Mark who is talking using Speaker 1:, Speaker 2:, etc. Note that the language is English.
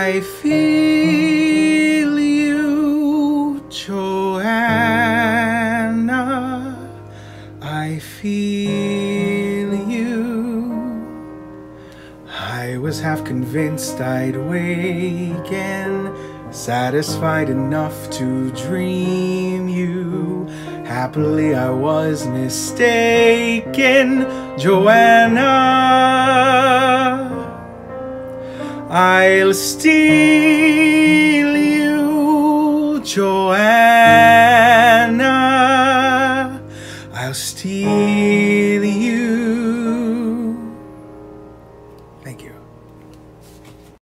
Speaker 1: I feel you, Johanna. I feel you. I was half convinced I'd waken, satisfied enough to dream you. Happily I was mistaken, Johanna. I'll steal